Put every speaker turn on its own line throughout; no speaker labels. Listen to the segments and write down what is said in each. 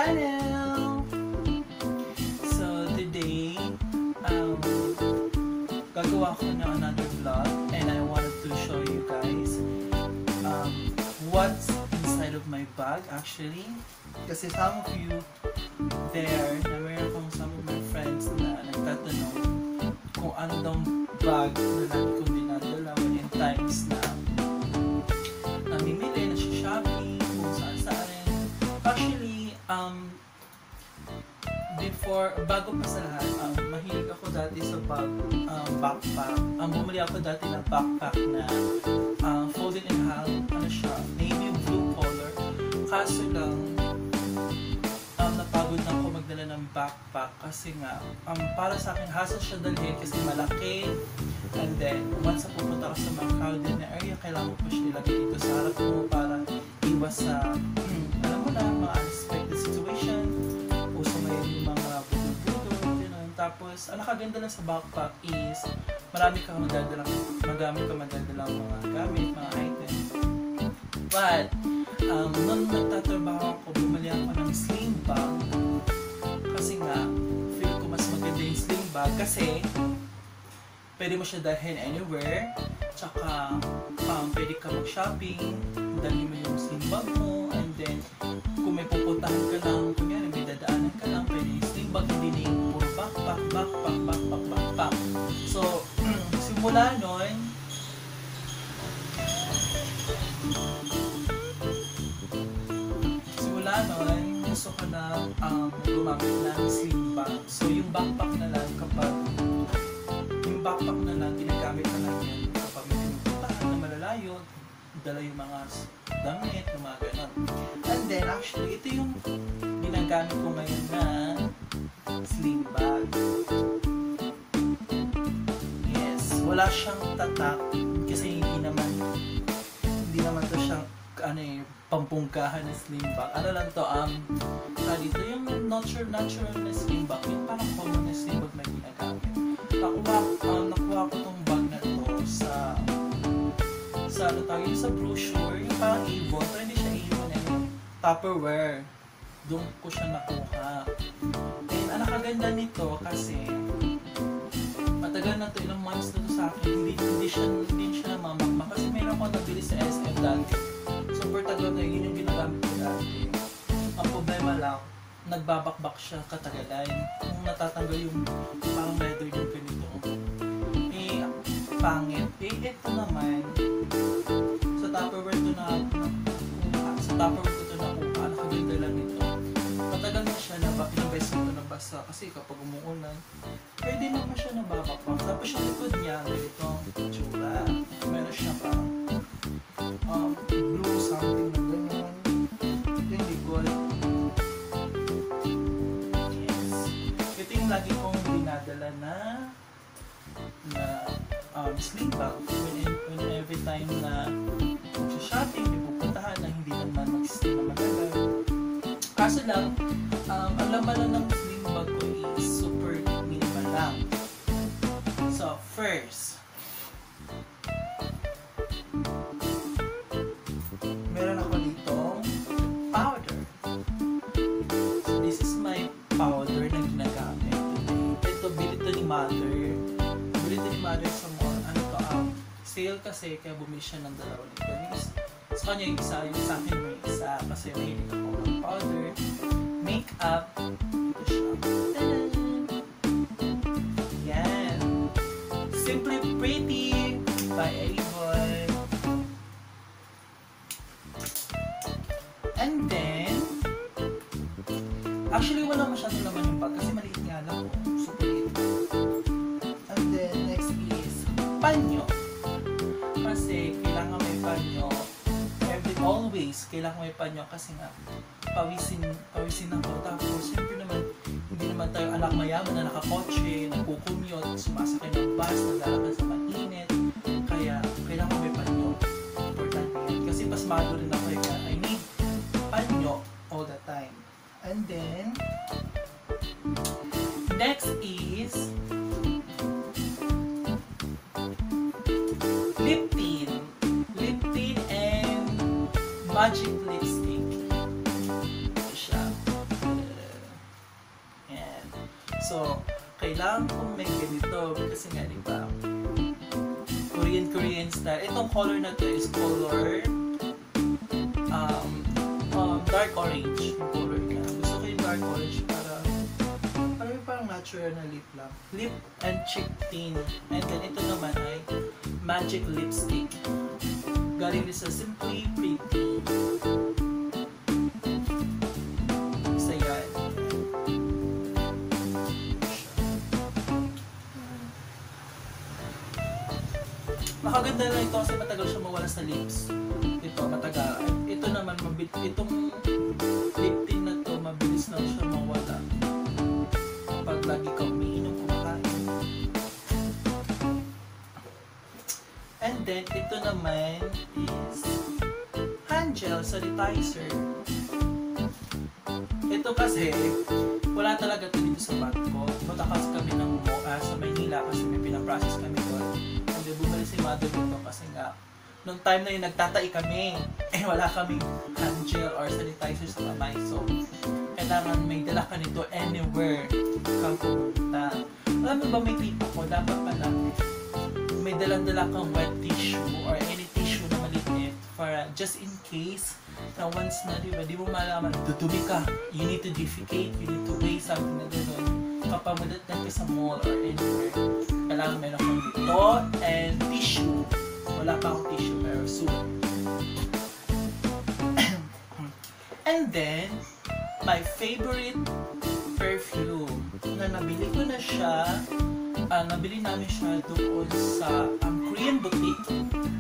channel! So today, gagawa ko na another vlog and I wanted to show you guys what's inside of my bag actually. Kasi some of you there, na meron kong some of my friends na nagtatanong kung ano daw bag na lagi kong dinadala when in times na namimili na si Shopee, kung saan-saan. Actually, before, bago pa sa lahat, mahilig ako dati sa backpack. Bumili ako dati ng backpack na folded in half, ano siya, navy blue color. Kaso lang, napagod na ako magdala ng backpack kasi nga, para sa akin, hassle siya dalhin kasi malaki. And then, once na pupunta ka sa mga crowded na area, kailangan mo pa siya ilagay dito sa harap mo para iwas sa, alam mo na, mga unexpected situation. Puso ngayon yung mga budol-budol, gano'n. Tapos, ang nakaganda lang sa backpack is, marami ka madadalang mga gamit, mga items. But, nung nagtatrabaho ako, bumili ako ng sling bag. Kasi nga, feel ko mas maganda yung sling bag kasi pwede mo siya dalhin anywhere. Tsaka, pwede ka mag-shopping, dalhin mo yung sling bag mo, and then, kung may pupuntahan ka lang, kunyari may dadaanan ka lang, pwede yung sling bag, hindi na yung puro backpack. So, simula nun, gusto ko na gumamit ng sling bag. So, yung backpack na lang, ginagamit na lang yan kapag may pinupuntahan na malalayo, dala yung mga damit, yung mga ganon. And then, actually, ito yung ginagamit ko ngayon na sling bag. Yes, wala siyang tatak kasi hindi naman to siyang pampungkahan na sling bag. Ano lang to, dito yung natural na sling bag, yung parang common na sling bag na ginagamit. Nakuha ko tong bag na to sa sa brochure, yung parang Avon, pero hindi siya Avon, Tupperware. Doon ko siya nakuha. And ang nakaganda nito kasi matagal na to, ilang months na to sa akin, hindi siya namamagma kasi mayroon ko nabili sa SM dati. Super tagal na yun yung ginagamit ko dati. Ang problema lang, nagbabakbak siya katagalan. Kung natatanggal yung parang leather yung ganito, pangit. Ito naman, sa Tupperware to nakuha, nakaganda lang ito. Matagal na siya pinabest nito na basa kasi kapag umuulan, pwede naman siya nababakbak. Tapos yung likod niya, ganito ang tsura. Meron siya parang blue something na ganyan. Yung likod. Yes. Ito yung lagi kong dinadala na sling bag when every time na shopping, may pupuntahan na hindi naman mag-stay na matagal. Kaso lang, ang laman lang ng sling bag ko is super minimal lang. So, first, meron ako ditong powder. So, this is my powder na ginagamit. Ito, bilhin to ni Mother. Sa mall, sale kasi, kaya bumili siya ng dalawa nito. Sa kanya yung isa, yung sa akin may isa, kasi mahilig ako ng powder, makeup, ito siya. Yan! Simply Pretty by Avon. And then, actually wala masyadong laman yung bag kasi maliit nga lang po. Super liit. And then, next is panyo. Kasi kailangan may panyo. Always, kailangan may panyo kasi nga pawisin ako. Tapos, siyempre naman, hindi naman tayo anak mayaman na nakakotse, nagkukumyot, sumasakay ng bus, naglalakad sa mainit. Kaya, kailangan may panyo. Importante yan. Kasi pasmado rin ako kaya I need panyo all the time. And then, next is lip tint and magic lipstick. Ito siya. So, kailangan kong may ganito kasi nga, di ba? Korean style. Itong color na to is color dark orange. Yung color niya. Gusto ko yung dark orange para parang natural na lip lang. Lip and cheek tint. And then ito naman ay Magic Lipstick. Galing din sa Simply Pretty. Isa yan. Makaganda na ito kasi matagal siya mawala sa lips. Ito, matagal. Ito naman, itong lip tint na to, mabilis lang siya mawala. Kapag lagi ka umiinom, kumakain. And then, ito naman is hand gel sanitizer. Ito kasi, wala talaga ito dito sa bag ko. Punta kasi kami ng sa Maynila kasi may pinaprocess kami doon. Hindi bumalik si mother dito kasi nga, nung time na yun nagtatai kami, wala kaming hand gel or sanitizer sa kamay. So, kailangan may dala ka nito anywhere kang pumunta. Alam mo ba may tip ako, dapat pala may dalang-dala kang wet tissue or any tissue na maliit para just in case na once na di mo malaman, dudumi ka, you need to defecate, you need to weigh something na gano'n. Kapag madatnan ka sa mall or anywhere, kailangan meron kang dito and tissue. Wala pa akong tissue pero soon. And then, my favorite perfume na nabili ko na siya, nabili namin siya doon sa Korean boutique.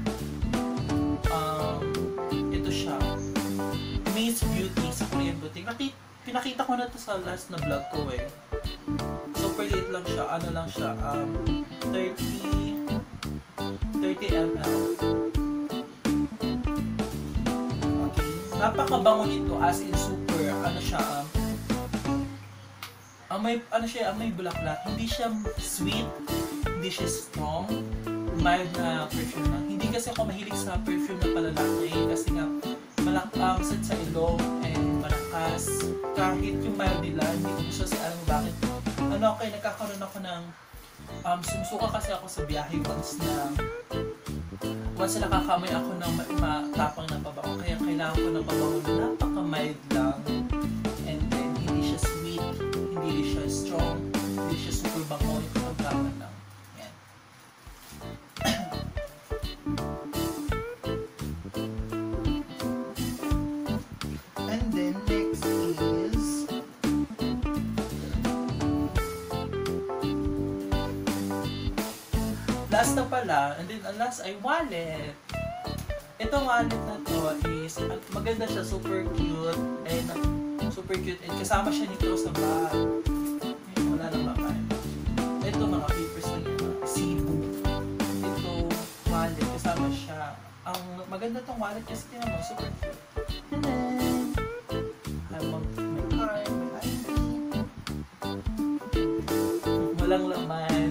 Ito siya, Miss Beauty sa Korean boutique. Pinakita ko na to sa last na vlog ko eh. Super liit lang siya, ano lang siya, 30 ml. Okay. Napakabango nito as in super, ano siya, amoy bulaklak. Hindi siya sweet, hindi siya strong, mild na perfume lang. Hindi kasi ako mahilig sa perfume na palalaki kasi nga malakasad sa ilong and malakas. Kahit yung mild nila, hindi ko gusto sa alam bakit. Nagkakaroon ako ng sumusuka kasi ako sa biyahe once na nakakamoy ako ng matapang na pabango. Kaya kailangan ko ng pabango na napaka-mild lang. And then, hindi siya sweet, hindi siya strong, hindi siya super bango. Yung katagaman lang. Yan. And then, next is last na pala, and then last ay wallet. Itong wallet na to is, maganda siya, super cute, and kasama siya nito sa bag. Wala nang laman. Ito mga papers na yun, Cebu. Ito, wallet, kasama siya. Ang maganda tong wallet kasi tingnan mo, super cute. And then, may card, may ID. Walang laman.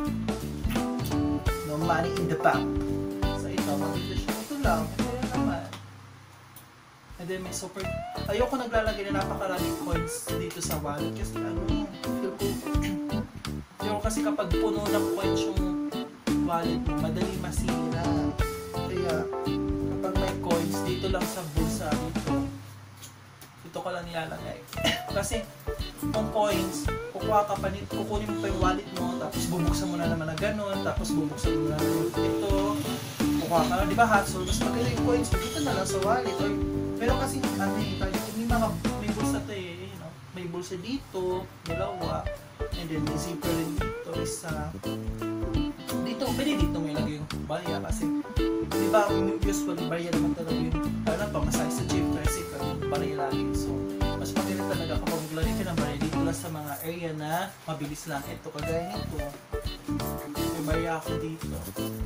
No money in the bank. So ito, maganda siya. Ito lang, ito naman. And then may super, ayoko naglalagay na napakaraming coins dito sa wallet kasi feel ko kasi kapag puno ng coins yung wallet mo, madali masira. Kaya kapag may coins dito lang sa bulsa dito ko lang nilalagay. Kasi kung coins, kukunin mo pa yung wallet mo, tapos bubuksan mo na naman na gano'n, tapos bubuksan mo na naman ito, kukuha ka na, di ba hassle? Mas maganda yung coins, dito na lang sa wallet. Or, pero kasi may bulsa to eh, may bulsa dito, dalawa, and then may zipper rin dito, isa. Pwede dito may lagay yung barya kasi, di ba, usually barya naman talaga yung, pamasahe sa jeep, tricycle, yung barya lagi. So, mas maganda talaga kapag maglagay ka ng barya dito lang sa mga area na mabilis lang. Ito, kagaya nito, may barya ako dito.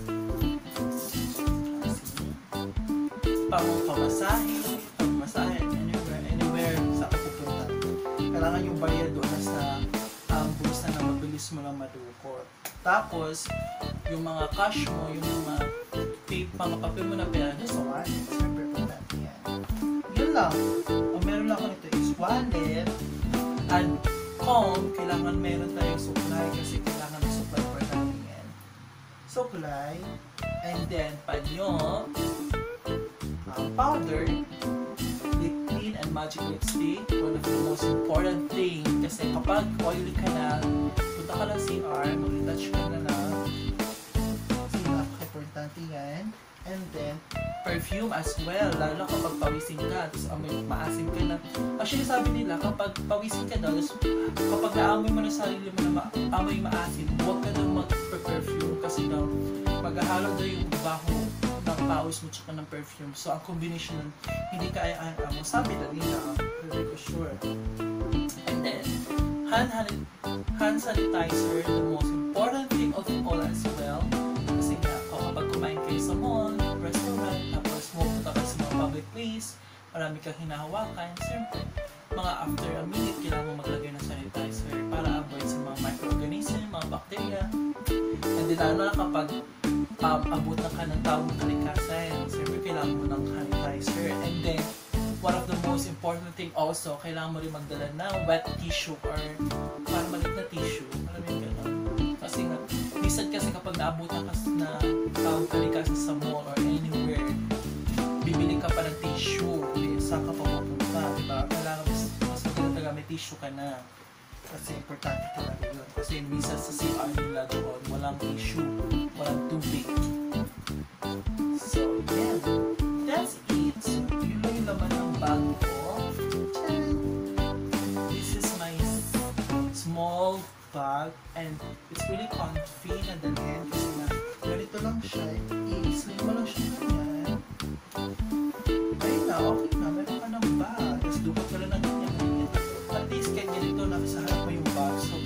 Pamasahe, anywhere sa kapupunta. Kailangan yung barya doon na sa bulsa na mabilis mo lang madukot. Tapos, yung mga cash mo, yung mga papel mo na pera doon sa wallet. Siyempre, importante yan. Yun lang. Ang meron lang ako nito is wallet and home, kailangan meron tayong suklay kasi kailangan ng suklay for natin yan. Suklay, and then panyo, powder, lip tint, and magic lipstick. One of the most important thing kasi kapag oily ka na, punta ka ng CR, mag-retouch ka na lang. Kasi napaka-importante yan. And then, perfume as well, lalo kapag pawisin ka, tapos maasim ka na. Actually, sabi nila, kapag pawisin ka daw, kapag naamoy mo na sarili mo na amoy maasim, huwag ka daw mag-perfume kasi daw, maghahalo daw yung baho ng pawis mo tsaka ng perfume. So, ang combination nun, hindi ka ay-amo. Sabi na nila, very ko sure. And then, hand sanitizer, the most important thing of all as well. Kasi nga, kapag kumain kayo sa mall, restaurant, tapos pumunta ka sa mga public place, marami kang hinahawakan, siyempre, mga after a minute, kailangan mo maglagay ng sanitizer para avoid sa mga microorganism, mga bacteria. And then, lalo na kapag abot na ka ng tawag ng kalikasan, siyempre, kailangan mo ng sanitizer. And then, one of the most important thing also, kailangan mo rin magdala ng wet tissue or parang maliit na tissue. Alam mo yung gano'n? Kasi nga, minsan kasi kapag naabutan ka na tawag kalikasan sa mall or anywhere, bibili ka pa ng tissue. Saan ka pa pupunta, diba? Kailangan mas maganda may tissue ka na. Kasi importante talaga yun. Kasi minsan sa CR nila doon, walang tissue, walang tubig. So, yeah. That's it. So, yun lang yung laman ng bag ko. This is my small bag and it's really comfy na dalhin kasi nga ganito lang siya. I-slim mo lang siya ganyan. Ayun na, okay na. Meron ka ng bag. Tapos dukot ka lang ng ganyan. At least kahit ganito, nasa harap mo yung bag. So,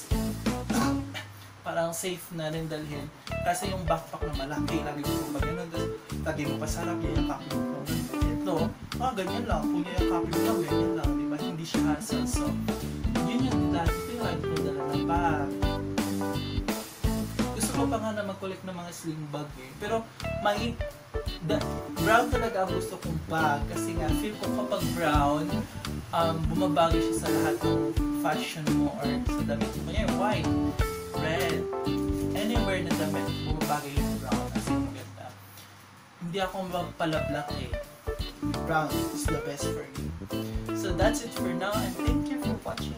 parang safe na rin dalhin. Kasi yung backpack na malaki, lagi mo pa ganun. Tapos, lagi mo pa sarap, yayakapin mo pa. Ito, ganyan lang. Kung yayakapin mo lang, ganyan lang. Diba? Hindi siya hassle. So, yun yung lagi ko dala ng bag. Gusto ko pa nga na mag-collect ng mga sling bag eh. Pero, brown talaga ang gusto kong bag. Kasi nga, feel ko kapag brown, bumabagay siya sa lahat ng fashion mo or sa damit mo. Kaya white, red, anywhere na damit, bumabagay yung brown kasi maganda. Hindi ako magpalablock eh. Brown is the best for me. So that's it for now and thank you for watching.